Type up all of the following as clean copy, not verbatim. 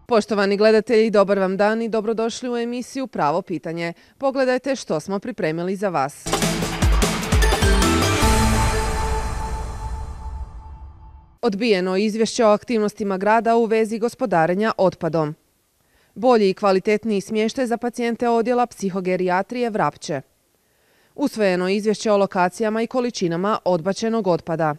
Poštovani gledatelji, dobar vam dan i dobrodošli u emisiju Pravo pitanje. Pogledajte što smo pripremili za vas. Odbijeno izvješće o aktivnostima grada u vezi gospodarenja otpadom. Bolji i kvalitetniji smještaj za pacijente odjela psihogerijatrije Vrapče. Usvojeno izvješće o lokacijama i količinama odbačenog otpada.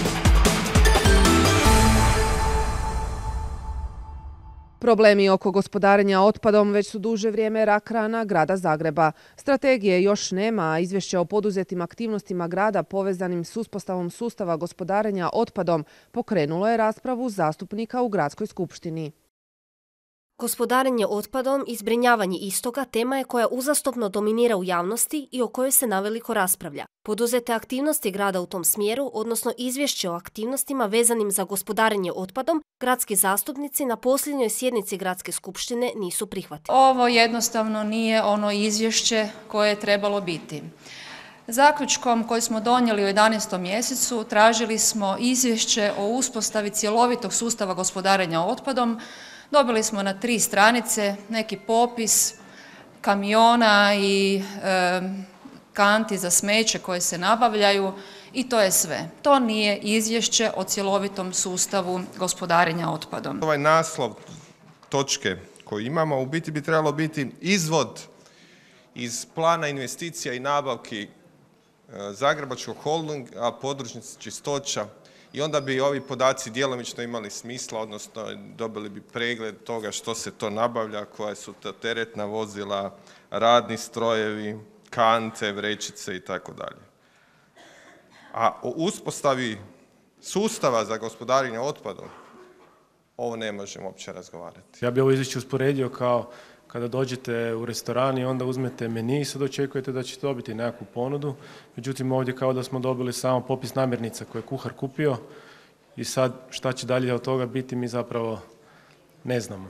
Problemi oko gospodarenja otpadom već su duže vrijeme rak rana grada Zagreba. Strategije još nema, a izvješće o poduzetim aktivnostima grada povezanim s uspostavom sustava gospodarenja otpadom pokrenulo je raspravu zastupnika u Gradskoj skupštini. Gospodarenje otpadom i zbrinjavanje istoga tema je koja uzastopno dominira u javnosti i o kojoj se naveliko raspravlja. Poduzete aktivnosti grada u tom smjeru, odnosno izvješće o aktivnostima vezanim za gospodarenje otpadom, gradski zastupnici na posljednjoj sjednici Gradske skupštine nisu prihvatili. Ovo jednostavno nije ono izvješće koje je trebalo biti. Zaključkom koji smo donijeli u 11. mjesecu tražili smo izvješće o uspostavi cjelovitog sustava gospodarenja otpadom. Dobili smo na 3 stranice neki popis kamiona i kanti za smeće koje se nabavljaju i to je sve. To nije izvješće o cjelovitom sustavu gospodarenja otpadom. Ovaj naslov točke koju imamo u biti bi trebalo biti izvod iz plana investicija i nabavki Zagrebačkog holdinga, podružnica Čistoća, i onda bi ovi podaci djelomično imali smisla, odnosno dobili bi pregled toga što se to nabavlja, koja su to teretna vozila, radni strojevi, kante, vrećice i tako dalje. A o uspostavi sustava za gospodarenje otpadom ovo ne možemo uopće razgovarati. Ja bih ovo izvješće usporedio kao kada dođete u restoran i onda uzmete meni i sad očekujete da ćete dobiti nekakvu ponudu. Međutim, ovdje kao da smo dobili samo popis namirnica koje je kuhar kupio i sad šta će dalje od toga biti mi zapravo ne znamo.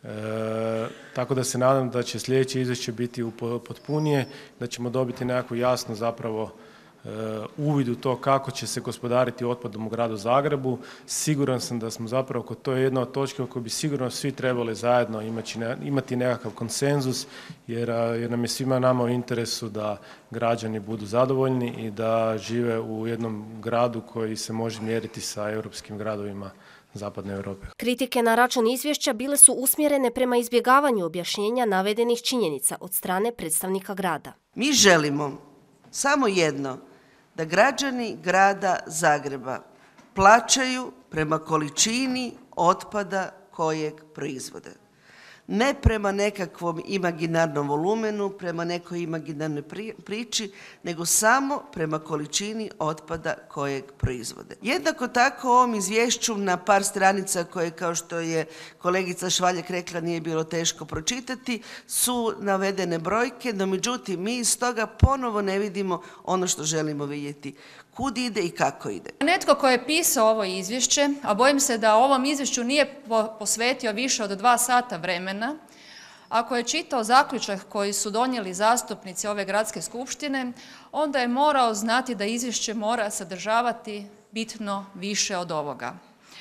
Tako da se nadam da će sljedeće izvješće biti potpunije, da ćemo dobiti nekakvu jasnu zapravo uvid u to kako će se gospodariti otpadom u gradu Zagrebu. Siguran sam da smo zapravo, to je jedna od točke o kojoj bi sigurno svi trebali zajedno imati nekakav konsenzus, jer nam je svima nama u interesu da građani budu zadovoljni i da žive u jednom gradu koji se može mjeriti sa europskim gradovima Zapadne Europe. Kritike na račun izvješća bile su usmjerene prema izbjegavanju objašnjenja navedenih činjenica od strane predstavnika grada. Mi želimo samo jedno, da građani grada Zagreba plaćaju prema količini otpada kojeg proizvode. Ne prema nekakvom imaginarnom volumenu, prema nekoj imaginarnoj priči, nego samo prema količini otpada kojeg proizvode. Jednako tako u ovom izvješću na par stranica koje, kao što je kolegica Švaljek rekla, nije bilo teško pročitati, su navedene brojke, no međutim mi iz toga ponovo ne vidimo ono što želimo vidjeti. Kud ide i kako ide. Netko ko je pisao ovo izvješće, a bojim se da ovom izvješću nije posvetio više od 2 sata vremena, ako je čitao zaključak koji su donijeli zastupnici ove gradske skupštine, onda je morao znati da izvješće mora sadržavati bitno više od ovoga.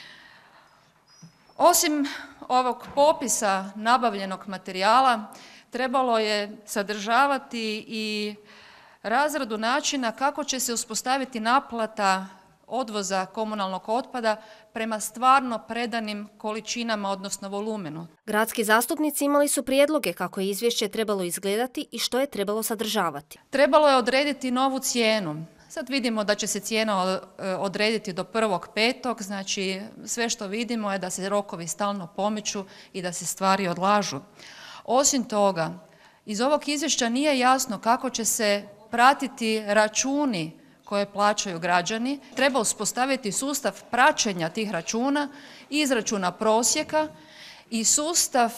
Osim ovog popisa nabavljenog materijala, trebalo je sadržavati i razradu načina kako će se uspostaviti naplata odvoza komunalnog otpada prema stvarno predanim količinama, odnosno volumenu. Gradski zastupnici imali su prijedloge kako je izvješće trebalo izgledati i što je trebalo sadržavati. Trebalo je odrediti novu cijenu. Sad vidimo da će se cijena odrediti do 1.5. Znači sve što vidimo je da se rokovi stalno pomiču i da se stvari odlažu. Osim toga, iz ovog izvješća nije jasno kako će se pratiti računi koje plaćaju građani. Treba uspostaviti sustav praćenja tih računa, izračuna prosjeka i sustav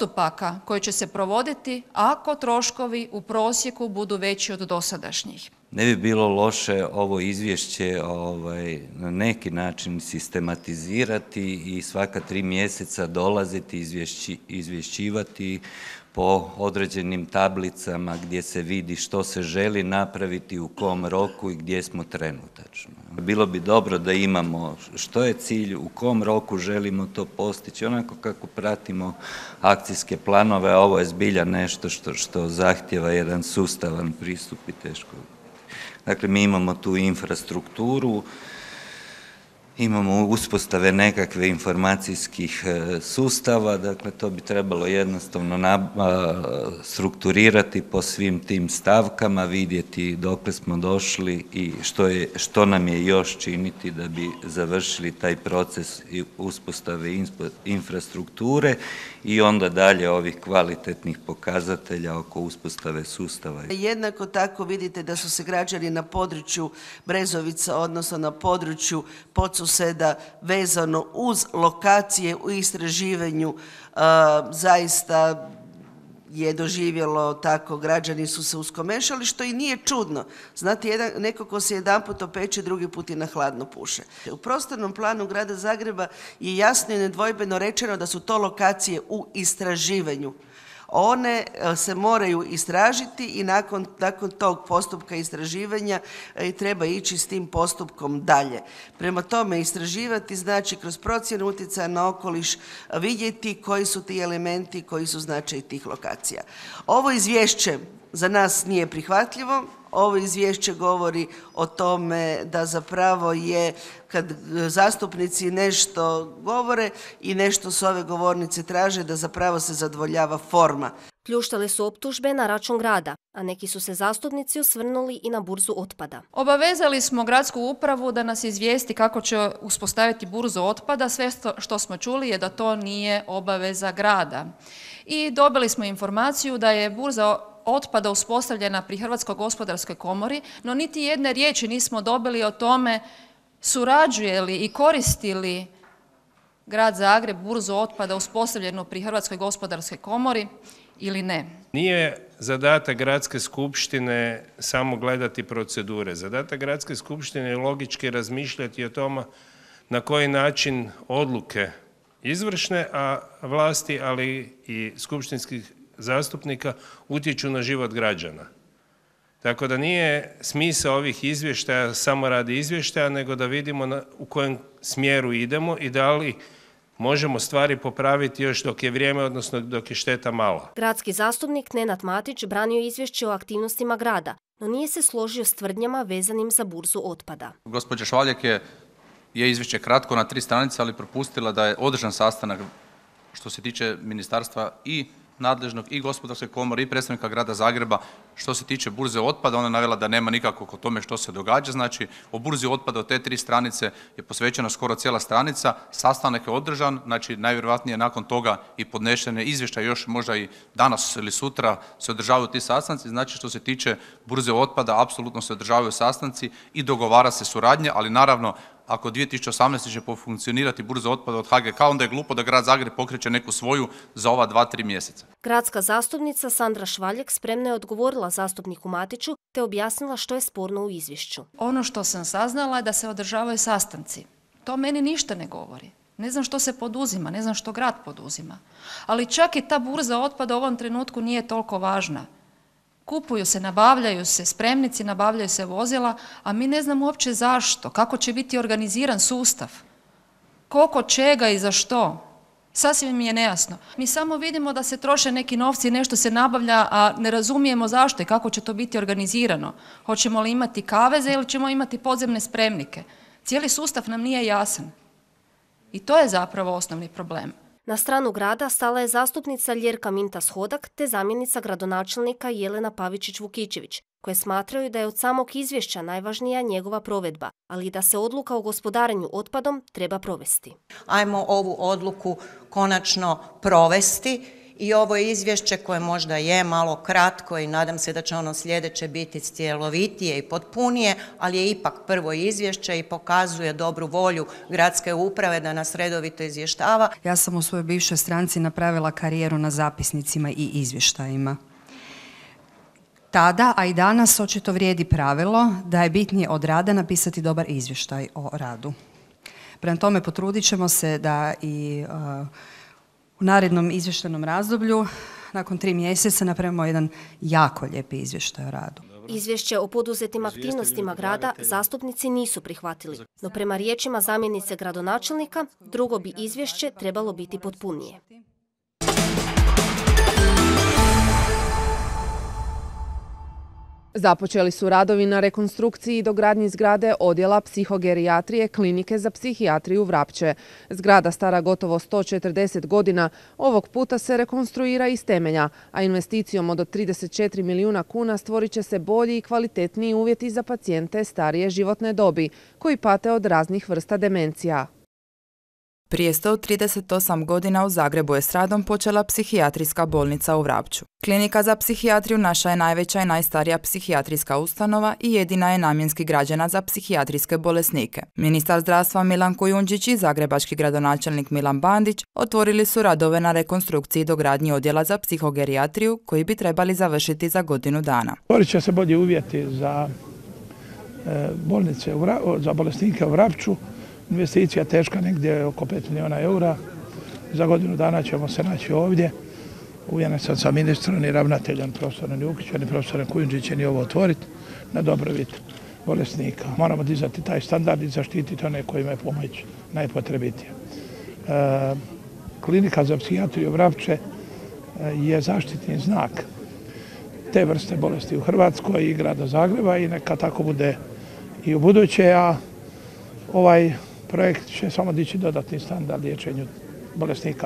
postupaka koji će se provoditi ako troškovi u prosjeku budu veći od dosadašnjih. ne bi bilo loše ovo izvješće na neki način sistematizirati i svaka 3 mjeseca dolaziti, izvješćivati po određenim tablicama gdje se vidi što se želi napraviti, u kom roku i gdje smo trenutačno. Bilo bi dobro da imamo što je cilj, u kom roku želimo to postići, onako kako pratimo akcijske planove, a ovo je zbilja nešto što zahtjeva jedan sustavan pristup i teško. Dakle, mi imamo tu infrastrukturu, imamo uspostave nekakve informacijskih sustava, dakle to bi trebalo jednostavno strukturirati po svim tim stavkama, vidjeti dokle smo došli i što nam je još činiti da bi završili taj proces uspostave infrastrukture i onda dalje ovih kvalitetnih pokazatelja oko uspostave sustava. Jednako tako vidite da su se građani na području Brezovica, odnosno na području Podsuseda, vezano uz lokacije u istraživanju, zaista je doživjelo tako, građani su se uskomešali, što i nije čudno. Znate, neko ko se jedanput opeče, drugi put i na hladno puše. U prostornom planu grada Zagreba je jasno i nedvojbeno rečeno da su to lokacije u istraživanju. One se moraju istražiti i nakon tog postupka istraživanja treba ići s tim postupkom dalje. Prema tome, istraživati znači kroz procjenu utjecaja na okoliš vidjeti koji su ti elementi, koji su značaj tih lokacija. Ovo izvješće za nas nije prihvatljivo. Ovo izvješće govori o tome da zapravo je kad zastupnici nešto govore i nešto s ove govornice traže, da zapravo se zadovoljava forma. Pljuštale su optužbe na račun grada, a neki su se zastupnici osvrnuli i na burzu otpada. Obavezali smo gradsku upravu da nas izvijesti kako će uspostaviti burzu otpada. Sve što smo čuli je da to nije obaveza grada. I dobili smo informaciju da je burza otpada uspostavljena pri Hrvatskoj gospodarskoj komori, no niti jedne riječi nismo dobili o tome surađuje li i koristi li grad Zagreb burzu otpada uspostavljenu pri Hrvatskoj gospodarskoj komori ili ne. Nije zadatak gradske skupštine samo gledati procedure. Zadatak gradske skupštine je logički razmišljati o tome na koji način odluke izvršne vlasti, ali i skupštinskih zastupnika utječu na život građana. Tako da nije smisao ovih izvještaja samo radi izvještaja, nego da vidimo u kojem smjeru idemo i da li možemo stvari popraviti još dok je vrijeme, odnosno dok je šteta mala. Gradski zastupnik Nenad Matić branio izvješće o aktivnostima grada, no nije se složio s tvrdnjama vezanim za burzu otpada. Gospođa Švaljak je izvješće kratko na 3 stranice, ali propustila da je održan sastanak što se tiče ministarstva i nadležnog i gospodarske komore i predstavnika grada Zagreba. Što se tiče burze otpada, ona je navela da nema nikakvog o tome što se događa. Znači, o burzi otpada od te 3 stranice je posvećena skoro cijela stranica. Sastanak je održan, znači najvjerojatnije nakon toga i podnešene izvještaje, još možda i danas ili sutra se održavaju ti sastanci. Znači, što se tiče burze otpada, apsolutno se održavaju sastanci i dogovara se suradnja, ali naravno, ako 2018. će funkcionirati burza otpada od HGK, onda je glupo da grad Zagreb pokreće neku svoju za ova 2-3 mjeseca. Gradska zastupnica Sandra Švaljak spremno je odgovorila zastupniku Matiću te objasnila što je sporno u izvješću. Ono što sam saznala je da se održavaju sastanci. To meni ništa ne govori. Ne znam što se poduzima, ne znam što grad poduzima. Ali čak i ta burza otpada u ovom trenutku nije toliko važna. Kupuju se, nabavljaju se spremnici, nabavljaju se vozila, a mi ne znamo uopće zašto, kako će biti organiziran sustav, koliko čega i za što. Sasvim mi je nejasno. Mi samo vidimo da se troše neki novci, nešto se nabavlja, a ne razumijemo zašto i kako će to biti organizirano. Hoćemo li imati kaveze ili ćemo imati podzemne spremnike? Cijeli sustav nam nije jasan. I to je zapravo osnovni problem. Na stranu grada stala je zastupnica Ljerka Mintas-Hodak te zamjenica gradonačelnika Jelena Pavičić-Vukičević, koje smatraju da je od samog izvješća najvažnija njegova provedba, ali i da se odluka o gospodarenju otpadom treba provesti. Ajmo ovu odluku konačno provesti i ovo izvješće koje možda je malo kratko i nadam se da će ono sljedeće biti cjelovitije i potpunije, ali je ipak prvo izvješće i pokazuje dobru volju gradske uprave da nas redovito izvještava. Ja sam u svojoj bivšoj stranci napravila karijeru na zapisnicima i izvještajima. Tada, a i danas, očito vrijedi pravilo da je bitnije od rada napisati dobar izvještaj o radu. Prema tome, potrudit ćemo se da i u narednom izvještajnom razdoblju, nakon 3 mjeseca, napravimo jedan jako lijepi izvještaj o radu. Izvješće o poduzetim aktivnostima grada zastupnici nisu prihvatili, no prema riječima zamjenice gradonačelnika, drugo bi izvješće trebalo biti potpunije. Započeli su radovi na rekonstrukciji i dogradnji zgrade odjela psihogerijatrije Klinike za psihijatriju Vrapče. Zgrada stara gotovo 140 godina, ovog puta se rekonstruira iz temelja, a investicijom od 34 milijuna kuna stvorit će se bolji i kvalitetniji uvjeti za pacijente starije životne dobi, koji pate od raznih vrsta demencija. Prije 138 godina u Zagrebu je s radom počela psihijatrijska bolnica u Vrapču. Klinika za psihijatriju naša je najveća i najstarija psihijatrijska ustanova i jedina je namjenski građena za psihijatrijske bolesnike. Ministar zdravstva Milan Kujundžić i zagrebački gradonačelnik Milan Bandić otvorili su radove na rekonstrukciji i dogradnji odjela za psihogerijatriju koji bi trebali završiti za godinu dana. Stvorit će se bolji uvjeti za bolnice, za bolesnike u Vrapču. Investicija teška negdje oko 5 milijuna eura. Za godinu dana ćemo se naći ovdje. Uvjeren sam sa ministrom i ravnateljem profesorom Jukićem i profesorom Kujundžićem i ovo otvoriti na dobrobit bolesnika. Moramo dizati taj standard i zaštititi one kojima je pomoć najpotrebitija. Klinika za psihijatriju Vrapče je zaštitni znak te vrste bolesti u Hrvatskoj i grada Zagreba i neka tako bude i u buduće, a ovaj projekt će samo dići dodatni standard liječenju bolesnika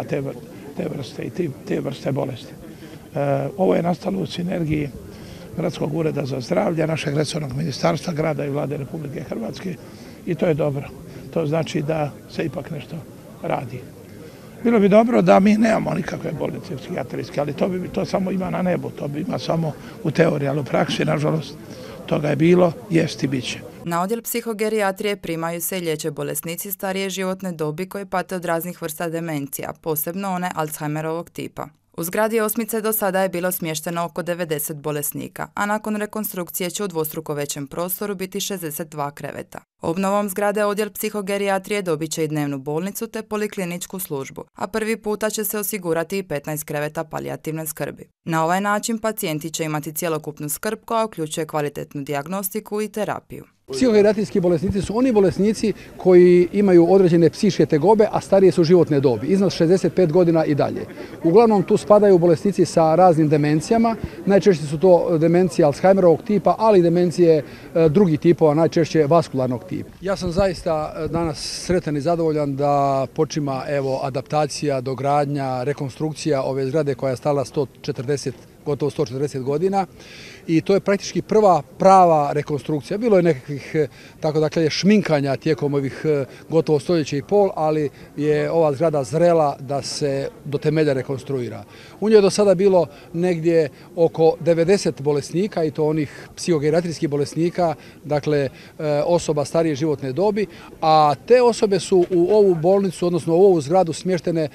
te vrste bolesti. Ovo je nastalo u sinergiji Gradskog ureda za zdravlje, našeg resornog ministarstva, grada i vlade Republike Hrvatske i to je dobro. To znači da se ipak nešto radi. Bilo bi dobro da mi nemamo nikakve bolnice psihijatrijske, ali to samo ima na nebu, to bi ima samo u teoriji, ali u praksi, nažalost, toga je bilo, jest i bit će. Na odjel psihogerijatrije primaju se i liječe bolesnici starije životne dobi koji pate od raznih vrsta demencija, posebno one Alzheimerovog tipa. U zgradi Osmice do sada je bilo smješteno oko 90 bolesnika, a nakon rekonstrukcije će u dvostruko većem prostoru biti 62 kreveta. Obnovom zgrade odjel psihogerijatrije dobit će i dnevnu bolnicu te polikliničku službu, a prvi puta će se osigurati i 15 kreveta palijativne skrbi. Na ovaj način pacijenti će imati cjelokupnu skrb koja uključuje kvalitetnu dijagnostiku i terapiju. Psihogerijatrijski bolesnici su oni bolesnici koji imaju određene psihičke tegobe, a starije su životne dobi, iznad 65 godina i dalje. Uglavnom tu spadaju bolesnici sa raznim demencijama, najčešće su to demencije Alzheimerovog tipa, ali i demencije drugih tipova, najčešće vaskularnog tipa. Ja sam zaista danas sretan i zadovoljan da počima adaptacija, dogradnja, rekonstrukcija ove zgrade koja je stala gotovo 140 godina i to je praktički prva prava rekonstrukcija. Bilo je nekakvih šminkanja tijekom ovih gotovo stoljeća i pol, ali je ova zgrada zrela da se do temelja rekonstruira. U njoj je do sada bilo negdje oko 90 bolesnika i to onih psihogerijatrijskih bolesnika, dakle osoba starije životne dobi, a te osobe su u ovu bolnicu, odnosno u ovu zgradu smještene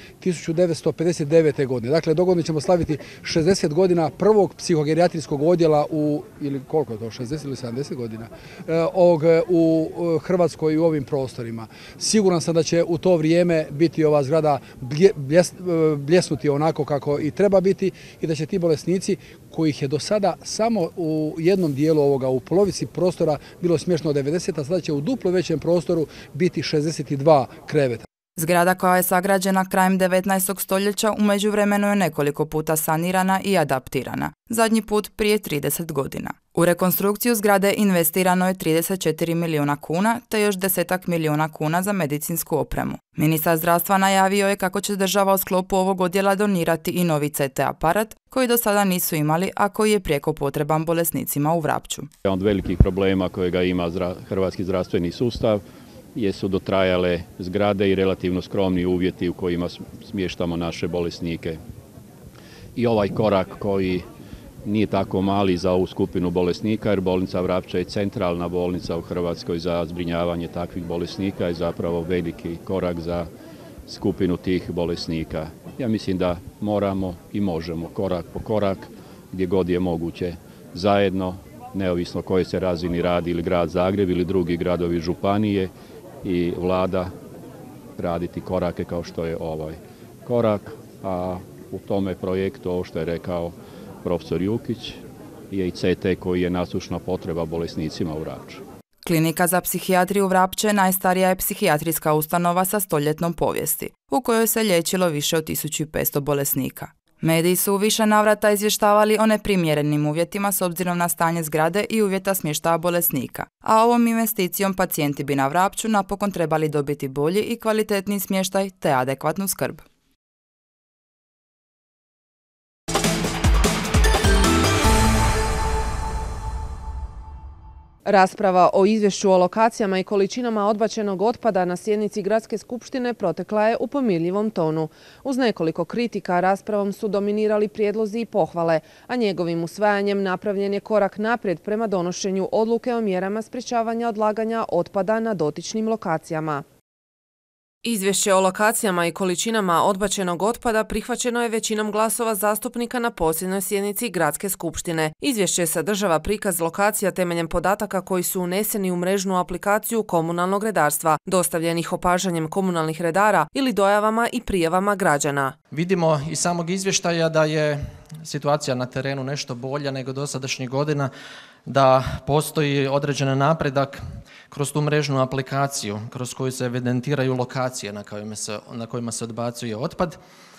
1959. godine. Dakle, dogodine ćemo slaviti 60 godina prvog psihogerijatrijskog odjela ili koliko je to, 60 ili 70 godina, u Hrvatskoj i u ovim prostorima. Siguran sam da će u to vrijeme biti ova zgrada bljesnuti onako kako i treba biti i da će ti bolesnici kojih je do sada samo u jednom dijelu u polovici prostora bilo smješteno 90, a sada će u duplo većem prostoru biti 62 kreveta. Zgrada koja je sagrađena krajem 19. stoljeća u međuvremenu je nekoliko puta sanirana i adaptirana, zadnji put prije 30 godina. U rekonstrukciju zgrade investirano je 34 milijuna kuna te još 10 milijuna kuna za medicinsku opremu. Ministar zdravstva najavio je kako će država u sklopu ovog odjela donirati i novi CT aparat koji do sada nisu imali, a koji je prijeko potreban bolesnicima u Vrapču. Jedan od velikih problema kojega ima hrvatski zdravstveni sustav jesu dotrajale zgrade i relativno skromni uvjeti u kojima smještamo naše bolesnike. I ovaj korak koji nije tako mali za ovu skupinu bolesnika, jer bolnica Vrapča je centralna bolnica u Hrvatskoj za zbrinjavanje takvih bolesnika i zapravo veliki korak za skupinu tih bolesnika. Ja mislim da moramo i možemo korak po korak, gdje god je moguće, zajedno, neovisno o kojoj se razini radi, ili grad Zagreb ili drugi gradovi županije i vlada, raditi korake kao što je ovaj korak, a u tome projektu, ovo što je rekao profesor Jukić, je i CT koji je nasušna potreba bolesnicima u Vrapču. Klinika za psihijatriju Vrapče najstarija je psihijatrijska ustanova sa stoljetnom povijesti, u kojoj se liječilo više od 1500 bolesnika. Mediji su u više navrata izvještavali o neprimjerenim uvjetima s obzirom na stanje zgrade i uvjeta smještaja bolesnika, a ovom investicijom pacijenti bi na Vrapču napokon trebali dobiti bolji i kvalitetniji smještaj te adekvatnu skrb. Rasprava o izvješću o lokacijama i količinama odbačenog otpada na sjednici Gradske skupštine protekla je u pomirljivom tonu. Uz nekoliko kritika raspravom su dominirali prijedlozi i pohvale, a njegovim usvajanjem napravljen je korak naprijed prema donošenju odluke o mjerama sprječavanja odlaganja otpada na dotičnim lokacijama. Izvješće o lokacijama i količinama odbačenog otpada prihvaćeno je većinom glasova zastupnika na posljednjoj sjednici Gradske skupštine. Izvješće sadržava prikaz lokacija temeljem podataka koji su uneseni u mrežnu aplikaciju komunalnog redarstva, dostavljenih opažanjem komunalnih redara ili dojavama i prijavama građana. Vidimo iz samog izvještaja da je situacija na terenu nešto bolja nego dosadašnjih godina, da postoji određen napredak kroz tu mrežnu aplikaciju, kroz koju se evidentiraju lokacije na kojima se odbacuje otpad.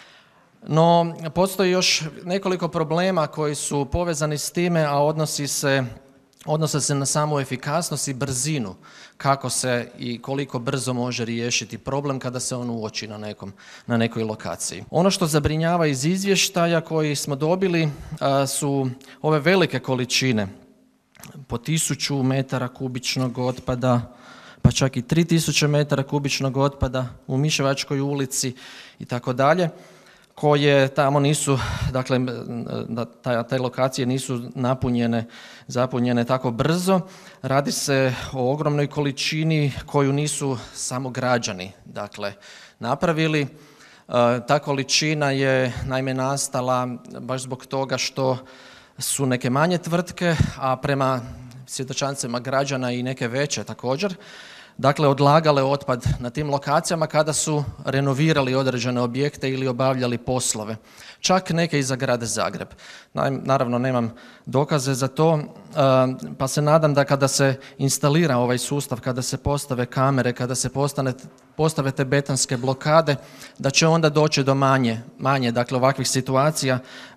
No, postoji još nekoliko problema koji su povezani s time, a odnose se na samu efikasnost i brzinu, kako se i koliko brzo može riješiti problem kada se on uoči na nekoj lokaciji. Ono što zabrinjava iz izvještaja koji smo dobili su ove velike količine, po 1000 metara kubičnog otpada, pa čak i 3000 metara kubičnog otpada u Miševačkoj ulici i tako dalje, koje tamo nisu, dakle, te lokacije nisu zapunjene tako brzo. Radi se o ogromnoj količini koju nisu samo građani, dakle, napravili. Ta količina je naime nastala baš zbog toga što su neke manje tvrtke, a prema svjedočanstvima građana i neke veće također, dakle odlagale otpad na tim lokacijama kada su renovirali određene objekte ili obavljali poslove. Čak neke i za grad Zagreb. Naravno nemam dokaze za to, pa se nadam da kada se instalira ovaj sustav, kada se postave kamere, kada se postave te betonske blokade, da će onda doći do manje dakle, ovakvih situacija,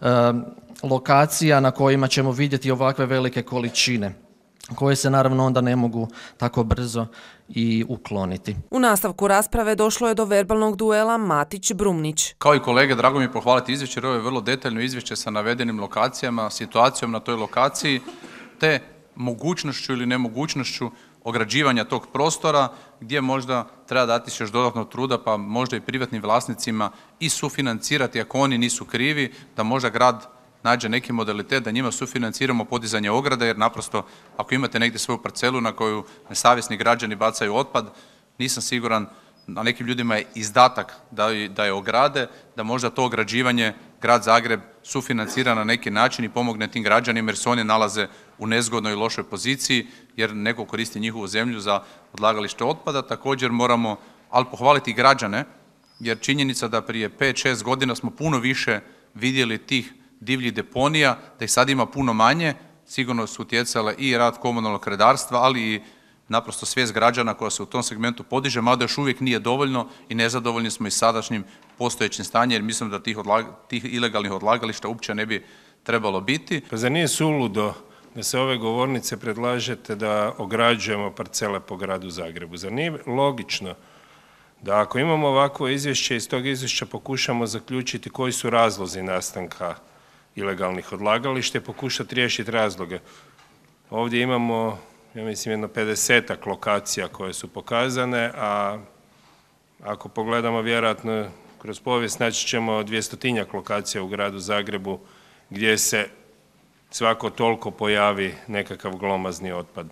lokacija na kojima ćemo vidjeti ovakve velike količine, koje se naravno onda ne mogu tako brzo i ukloniti. U nastavku rasprave došlo je do verbalnog duela Matić-Brumnić. Kao i kolege, drago mi je pohvaliti izvješće, jer ovo je vrlo detaljno izvješće sa navedenim lokacijama, situacijom na toj lokaciji, te mogućnošću ili nemogućnošću ograđivanja tog prostora, gdje možda treba dati još dodatno truda, pa možda i privatnim vlasnicima i sufinancirati, ako oni nisu krivi, da možda grad nađe neki modalitet da njima sufinanciramo podizanje ograde, jer naprosto ako imate negdje svoju parcelu na koju nesavjesni građani bacaju otpad, nisam siguran, na nekim ljudima je izdatak da je ograde, da možda to ograđivanje grad Zagreb sufinancira na neki način i pomogne tim građanima jer se oni nalaze u nezgodnoj i lošoj poziciji jer neko koristi njihovu zemlju za odlagalište otpada. Također moramo, ali pohvaliti građane, jer činjenica da prije 5-6 godina smo puno više vidjeli tih divljih deponija, da ih sad ima puno manje, sigurno su utjecale i rad komunalnog redarstva, ali i naprosto svijest građana koja se u tom segmentu podiže, mada još uvijek nije dovoljno i nezadovoljni smo i sadašnjim postojećim stanjem, jer mislim da tih ilegalnih odlagališta uopće ne bi trebalo biti. Pa zar nije suludo da se ove govornice predlažete da ograđujemo parcele po gradu Zagrebu? Zar nije logično da ako imamo ovakvo izvješće, iz tog izvješća pokušamo zaključiti koji su razlozi nastanka ilegalnih odlagališta i pokušati riješiti razloge? Ovdje imamo, ja mislim, jedno 50-ak lokacija koje su pokazane, a ako pogledamo vjerojatno kroz povijest naći ćemo 200-tinjak lokacija u gradu Zagrebu gdje se svako toliko pojavi nekakav glomazni otpad.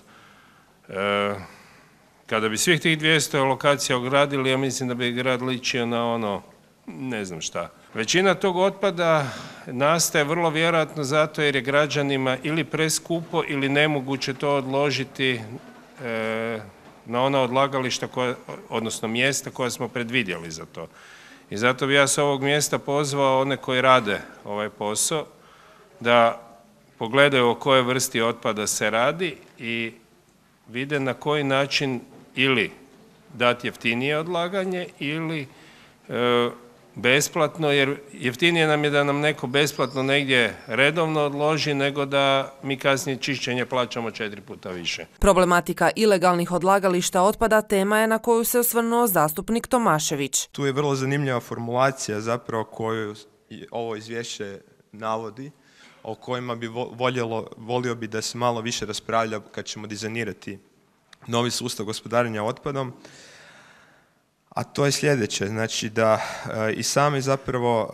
Kada bi svih tih 200 lokacija ogradili, ja mislim da bi grad ličio na ono ne znam šta. Većina tog otpada nastaje vrlo vjerojatno zato jer je građanima ili preskupo ili nemoguće to odložiti na ona odlagališta odnosno mjesta koja smo predvidjeli za to. I zato bi ja s ovog mjesta pozvao one koji rade ovaj posao da pogledaju o kojoj vrsti otpada se radi i vide na koji način ili dati jeftinije odlaganje ili besplatno, jer jeftinije nam je da nam neko besplatno negdje redovno odloži nego da mi kasnije čišćenje plaćamo 4 puta više. Problematika ilegalnih odlagališta otpada tema je na koju se osvrnuo zastupnik Tomašević. Tu je vrlo zanimljiva formulacija zapravo koju ovo izvješće navodi, o kojima bi volio bi da se malo više raspravlja kad ćemo dizajnirati novi sustav gospodarenja otpadom. A to je sljedeće, znači da i sami zapravo,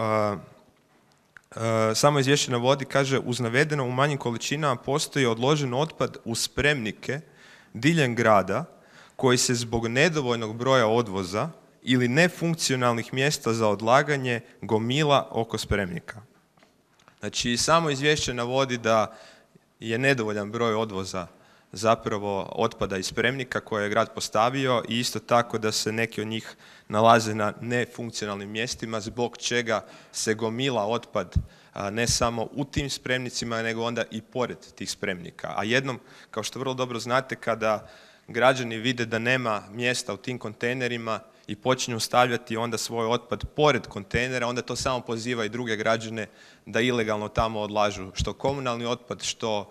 samo izvješće navodi, kaže, uz navedeno u manjim količinama postoji odložen otpad u spremnike diljem grada koji se zbog nedovoljnog broja odvoza ili nefunkcionalnih mjesta za odlaganje gomila oko spremnika. Znači, samo izvješće navodi da je nedovoljan broj odvoza zapravo otpada iz spremnika koje je grad postavio i isto tako da se neki od njih nalaze na nefunkcionalnim mjestima zbog čega se gomila otpad ne samo u tim spremnicima nego onda i pored tih spremnika. A jednom, kao što vrlo dobro znate, kada građani vide da nema mjesta u tim kontejnerima i počinju stavljati onda svoj otpad pored kontejnera, onda to samo poziva i druge građane da ilegalno tamo odlažu što komunalni otpad,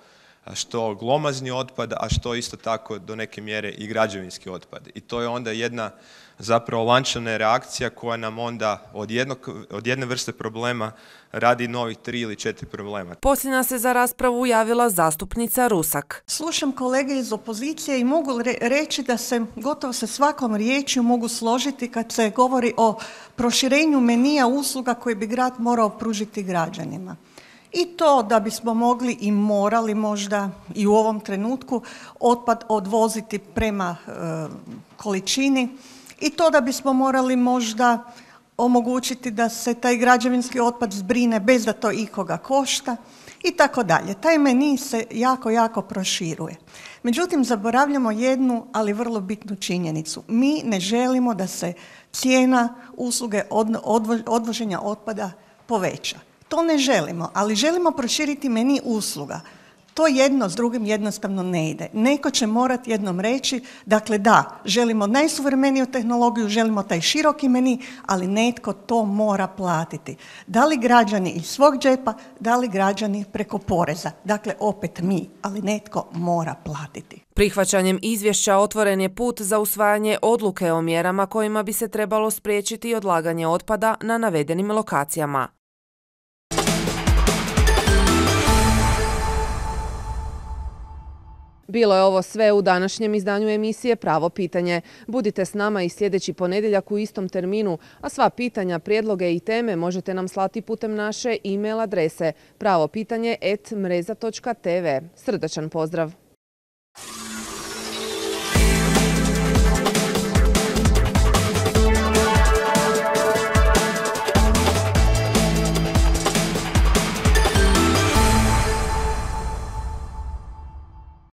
što glomazni otpad, a što isto tako do neke mjere i građevinski otpad. I to je onda jedna zapravo lančana reakcija koja nam onda od jedne vrste problema radi novih 3 ili 4 problema. Posljednja se za raspravu javila zastupnica Rusak. Slušam kolege iz opozicije i mogu reći da se gotovo sa svakom riječju mogu složiti kad se govori o proširenju menija usluga koje bi grad morao pružiti građanima. I to da bismo mogli i morali možda i u ovom trenutku otpad odvoziti prema količini i to da bismo morali možda omogućiti da se taj građevinski otpad zbrine bez da to ikoga košta i tako dalje. Taj meni se jako proširuje. Međutim, zaboravljamo jednu, ali vrlo bitnu činjenicu. Mi ne želimo da se cijena usluge odvoženja otpada poveća. To ne želimo, ali želimo proširiti meni usluga. To jedno s drugim jednostavno ne ide. Neko će morati jednom reći, dakle da, želimo najsuvremeniju tehnologiju, želimo taj široki meni, ali netko to mora platiti. Da li građani iz svog džepa, da li građani preko poreza. Dakle, opet mi, ali netko mora platiti. Prihvaćanjem izvješća otvoren je put za usvajanje odluke o mjerama kojima bi se trebalo spriječiti odlaganje otpada na navedenim lokacijama. Bilo je ovo sve u današnjem izdanju emisije Pravo pitanje. Budite s nama i sljedeći ponedjeljak u istom terminu, a sva pitanja, prijedloge i teme možete nam slati putem naše e-mail adrese pravopitanje@mreza.tv. Srdačan pozdrav!